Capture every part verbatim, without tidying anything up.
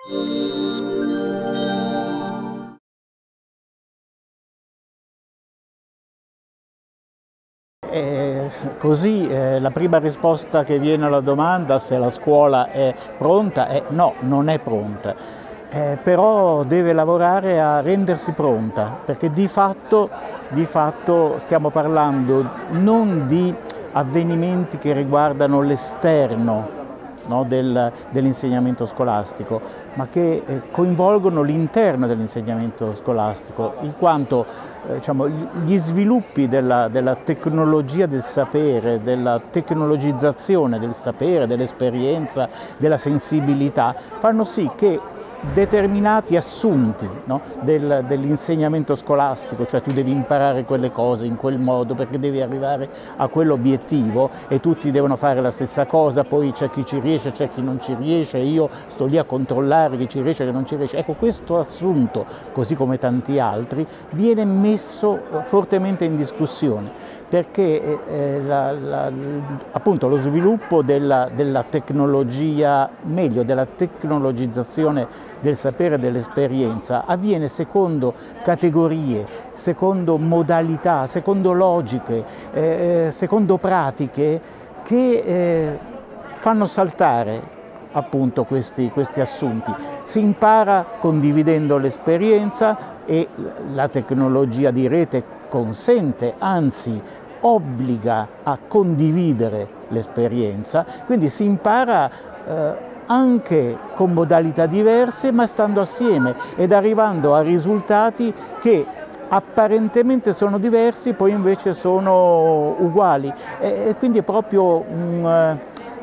E così eh, la prima risposta che viene alla domanda se la scuola è pronta è no, non è pronta, eh, però deve lavorare a rendersi pronta, perché di fatto, di fatto stiamo parlando non di avvenimenti che riguardano l'esterno, no, del, dell'insegnamento scolastico, ma che eh, coinvolgono l'interno dell'insegnamento scolastico, in quanto eh, diciamo, gli sviluppi della, della tecnologia del sapere, della tecnologizzazione del sapere, dell'esperienza, della sensibilità, fanno sì che determinati assunti, no, del, dell'insegnamento scolastico, cioè tu devi imparare quelle cose in quel modo perché devi arrivare a quell'obiettivo e tutti devono fare la stessa cosa, poi c'è chi ci riesce, c'è chi non ci riesce, e io sto lì a controllare chi ci riesce e chi non ci riesce. Ecco, questo assunto, così come tanti altri, viene messo fortemente in discussione, perché eh, la, la, appunto lo sviluppo della, della tecnologia, meglio della tecnologizzazione del sapere e dell'esperienza avviene secondo categorie, secondo modalità, secondo logiche, eh, secondo pratiche che eh, fanno saltare appunto questi, questi assunti. Si impara condividendo l'esperienza e la tecnologia di rete consente, anzi obbliga a condividere l'esperienza, quindi si impara eh, anche con modalità diverse, ma stando assieme ed arrivando a risultati che apparentemente sono diversi, poi invece sono uguali, e, e quindi è proprio un,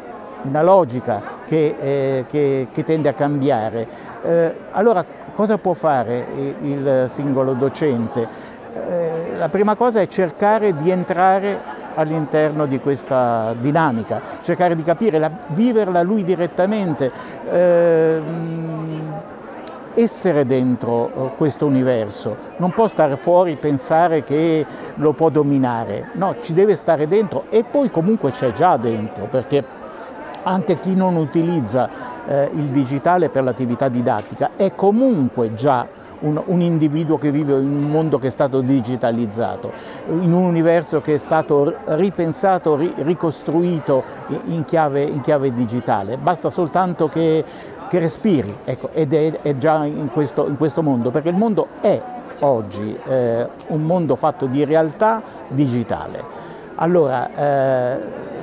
una logica che, eh, che, che tende a cambiare. Eh, allora, cosa può fare il singolo docente? Eh, la prima cosa è cercare di entrare all'interno di questa dinamica, cercare di capire, viverla lui direttamente, eh, essere dentro questo universo, non può stare fuori e pensare che lo può dominare, no, ci deve stare dentro e poi comunque c'è già dentro, perché anche chi non utilizza eh, il digitale per l'attività didattica è comunque già Un, un individuo che vive in un mondo che è stato digitalizzato, in un universo che è stato ripensato, ri, ricostruito in chiave, in chiave digitale. Basta soltanto che, che respiri, ecco, ed è, è già in questo, in questo mondo, perché il mondo è oggi eh, un mondo fatto di realtà digitale. Allora, eh,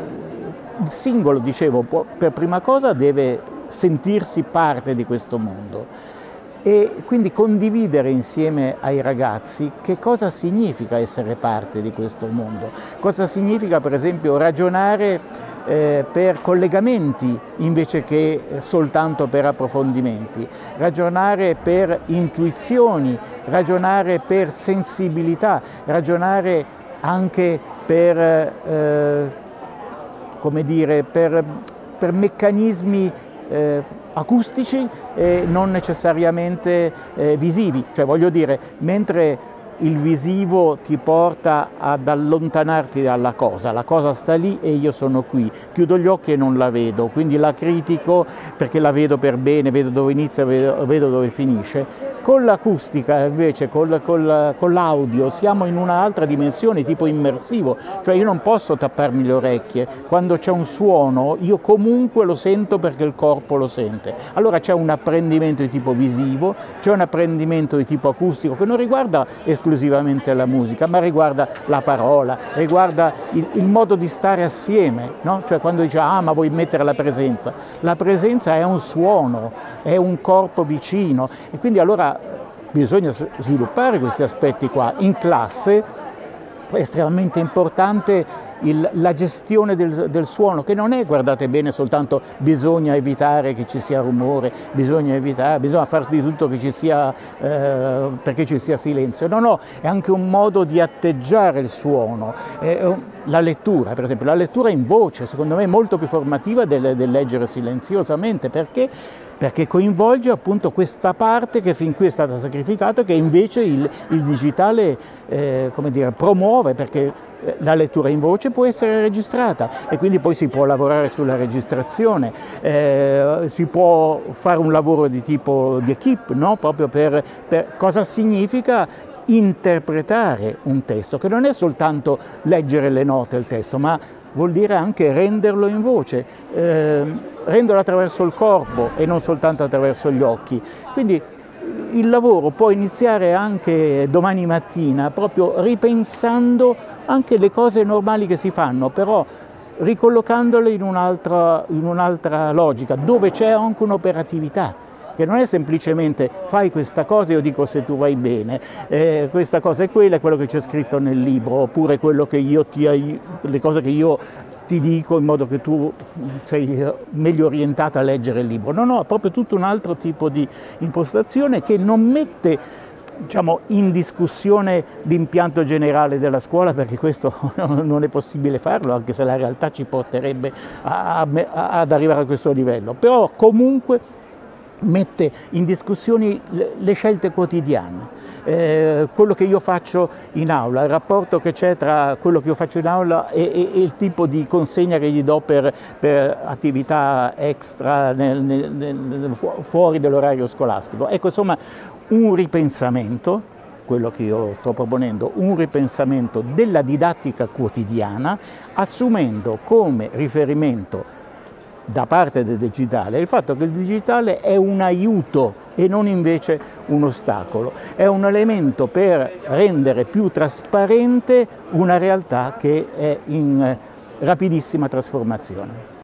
il singolo, dicevo, può, per prima cosa deve sentirsi parte di questo mondo, e quindi condividere insieme ai ragazzi che cosa significa essere parte di questo mondo, cosa significa per esempio ragionare eh, per collegamenti invece che soltanto per approfondimenti, ragionare per intuizioni, ragionare per sensibilità, ragionare anche per, eh, come dire, per, per meccanismi eh, acustici e non necessariamente eh, visivi, cioè voglio dire, mentre il visivo ti porta ad allontanarti dalla cosa, la cosa sta lì e io sono qui, chiudo gli occhi e non la vedo, quindi la critico perché la vedo per bene, vedo dove inizia, vedo, vedo dove finisce. Con l'acustica invece, col, col, con l'audio, siamo in un'altra dimensione tipo immersivo, cioè io non posso tapparmi le orecchie, quando c'è un suono io comunque lo sento perché il corpo lo sente. Allora c'è un apprendimento di tipo visivo, c'è un apprendimento di tipo acustico che non riguarda esclusivamente la musica, ma riguarda la parola, riguarda il, il modo di stare assieme, no? Cioè quando dice ah ma vuoi mettere la presenza, la presenza è un suono, è un corpo vicino, e quindi allora bisogna sviluppare questi aspetti qua. In classe è estremamente importante il, la gestione del, del suono, che non è, guardate bene, soltanto bisogna evitare che ci sia rumore, bisogna evitare, bisogna fare di tutto che ci sia, eh, perché ci sia silenzio. No, no, è anche un modo di atteggiare il suono. Eh, la lettura, per esempio, la lettura in voce, secondo me è molto più formativa del, del leggere silenziosamente, perché perché coinvolge appunto questa parte che fin qui è stata sacrificata, che invece il, il digitale eh, come dire, promuove, perché la lettura in voce può essere registrata e quindi poi si può lavorare sulla registrazione, eh, si può fare un lavoro di tipo di equipe, no? Proprio per, per cosa significa interpretare un testo, che non è soltanto leggere le note del testo, ma vuol dire anche renderlo in voce, eh, renderlo attraverso il corpo e non soltanto attraverso gli occhi. Quindi il lavoro può iniziare anche domani mattina, proprio ripensando anche le cose normali che si fanno, però ricollocandole in un'altra in un'altra logica, dove c'è anche un'operatività, che non è semplicemente fai questa cosa e io dico se tu vai bene, eh, questa cosa è quella, è quello che c'è scritto nel libro, oppure quello che io ti, le cose che io ti dico in modo che tu sei meglio orientata a leggere il libro. No, no, è proprio tutto un altro tipo di impostazione che non mette, diciamo, in discussione l'impianto generale della scuola, perché questo non è possibile farlo, anche se la realtà ci porterebbe a, a, ad arrivare a questo livello, però comunque mette in discussione le scelte quotidiane, eh, quello che io faccio in aula, il rapporto che c'è tra quello che io faccio in aula e, e, e il tipo di consegna che gli do per, per attività extra nel, nel, nel, fuori dell'orario scolastico. Ecco, insomma, un ripensamento, quello che io sto proponendo, un ripensamento della didattica quotidiana, assumendo come riferimento da parte del digitale il fatto che il digitale è un aiuto e non invece un ostacolo, è un elemento per rendere più trasparente una realtà che è in rapidissima trasformazione.